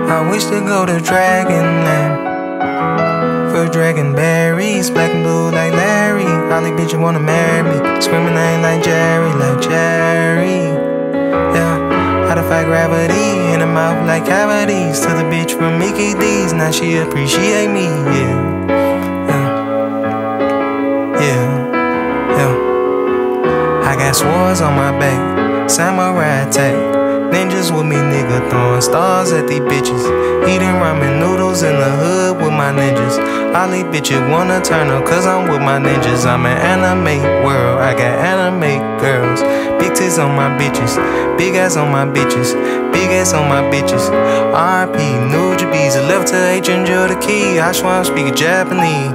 I wish to go to Dragonland for dragon berries, black and blue like Larry. Holly bitch, you wanna marry me? Screaming name like Jerry, like Jerry. Yeah, how to fight gravity in the mouth like cavities. To the bitch from Mickey D's, now she appreciate me. Yeah. I got swords on my back, samurai attack. Ninjas with me, nigga, throwing stars at these bitches. Eating ramen noodles in the hood with my ninjas. All these bitches wanna turn up cause I'm with my ninjas. I'm an anime world, I got anime girls. Big tits on my bitches, big ass on my bitches, big ass on my bitches. RP, Nujabes, left to H and Joe the key. I swear I'm speaking Japanese.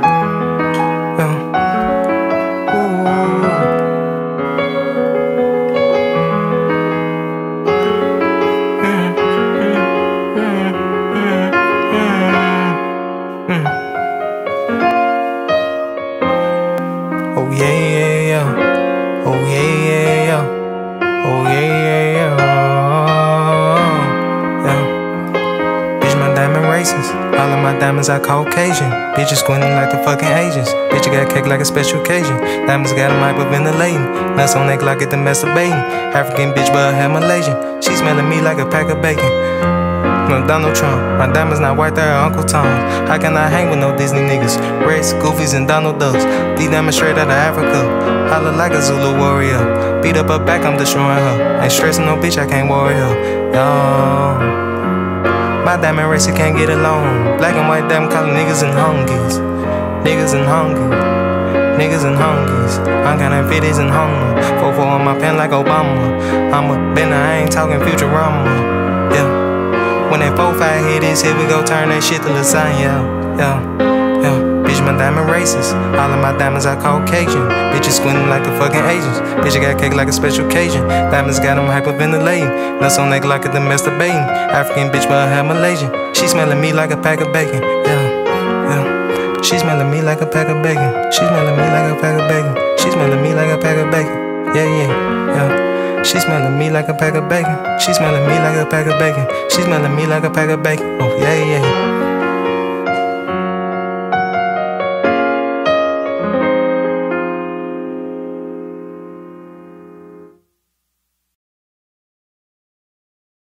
Oh yeah. Oh yeah. Oh yeah. Bitch, my diamond racist. All of my diamonds are Caucasian. Bitches squinting like the fucking Asians. Bitch, I got cake like a special occasion. Diamonds got them hyperventilating. Nuts on neck like it the masturbating. African bitch, but her Malaysian. She smelling me like a pack of bacon. No Donald Trump, my diamonds not white, they're Uncle Tom. How can I hang with no Disney niggas? Reds, Goofies, and Donald Ducks. These diamonds straight out of Africa. Holla like a Zulu warrior. Beat up her back, I'm destroying her. Ain't stressing no bitch, I can't worry her. Yo, my diamond racer can't get along. Black and white diamond calling niggas and hungies. Niggas and hungies. Niggas and hungies. I'm counting 50s and hunger. 4-4 on my pen like Obama. I'm a bender, I ain't talking Futurama. Yeah. When that 4-5 hit this hit, we go turn that shit to lasagna. Yeah. Bitch, my diamond racist. All of my diamonds are Caucasian. Bitches squinting like the fucking Asians. Bitch, I got cake like a special occasion. Diamonds got them hyperventilating. Nuts on neck like it the masturbating. African bitch, but her Malaysian. She smelling me like a pack of bacon. Yeah. She smelling me like a pack of bacon. She smelling me like a pack of bacon. She smelling me like a pack of bacon. Yeah. She smelling me like a pack of bacon. She smelling me like a pack of bacon. She smelling me like a pack of bacon. Oh yeah.